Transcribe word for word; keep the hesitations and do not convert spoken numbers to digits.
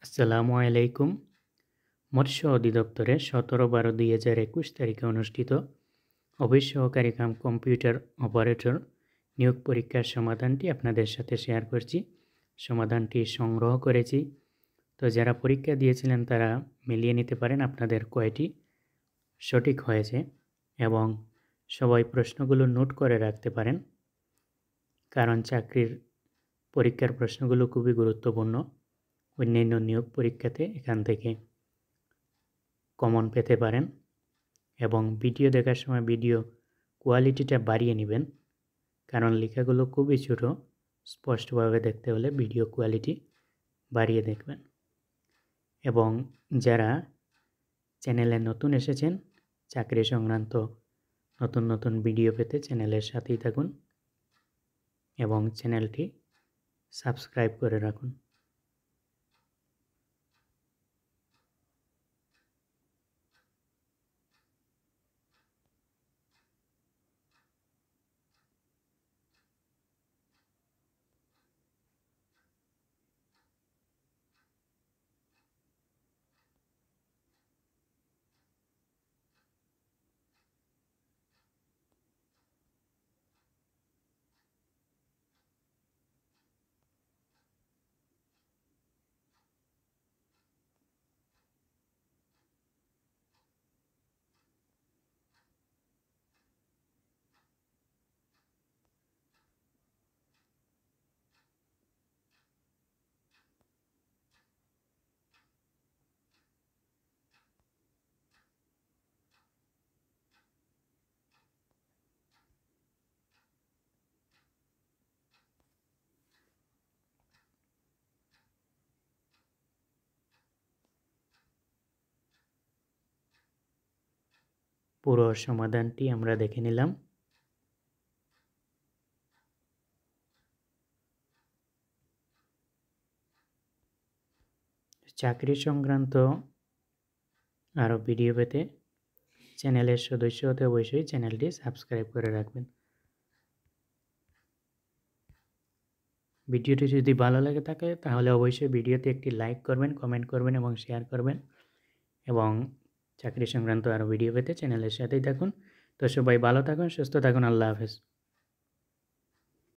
আসসালামু আলাইকুম। মৎস্য অধিদপ্তরে সতেরো বারো দুই হাজার একুশ তারিখে অনুষ্ঠিত অফিস সহকারী কাম কম্পিউটার অপারেটর নিয়োগ পরীক্ষার সমাধানটি আপনাদের সাথে শেয়ার করছি। সমাধানটি সংগ্রহ করেছি, তো যারা পরীক্ষা দিয়েছিলেন তারা মিলিয়ে নিতে পারেন আপনাদের কয়টি সঠিক হয়েছে, এবং সবাই প্রশ্নগুলো নোট করে রাখতে পারেন, কারণ চাকরির পরীক্ষার প্রশ্নগুলো খুবই গুরুত্বপূর্ণ। অন্যান্য নিয়োগ পরীক্ষাতে এখান থেকে কমন পেতে পারেন, এবং ভিডিও দেখার সময় ভিডিও কোয়ালিটিটা বাড়িয়ে নেবেন, কারণ লেখাগুলো খুবই ছোট। স্পষ্টভাবে দেখতে হলে ভিডিও কোয়ালিটি বাড়িয়ে দেখবেন। এবং যারা চ্যানেলে নতুন এসেছেন, চাকরি সংক্রান্ত নতুন নতুন ভিডিও পেতে চ্যানেলের সাথেই থাকুন এবং চ্যানেলটি সাবস্ক্রাইব করে রাখুন। পুরো সমাধানটি আমরা দেখে নিলাম। চাকরি সংক্রান্ত আরও ভিডিও পেতে চ্যানেলের সদস্য হতে অবশ্যই চ্যানেলটি সাবস্ক্রাইব করে রাখবেন। ভিডিওটি যদি ভালো লাগে থাকে তাহলে অবশ্যই ভিডিওতে একটি লাইক করবেন, কমেন্ট করবেন এবং শেয়ার করবেন, এবং চাকরি সংক্রান্ত আরও ভিডিও পেতে চ্যানেলের সাথেই থাকুন। তো সবাই ভালো থাকুন, সুস্থ থাকুন। আল্লাহ হাফেজ।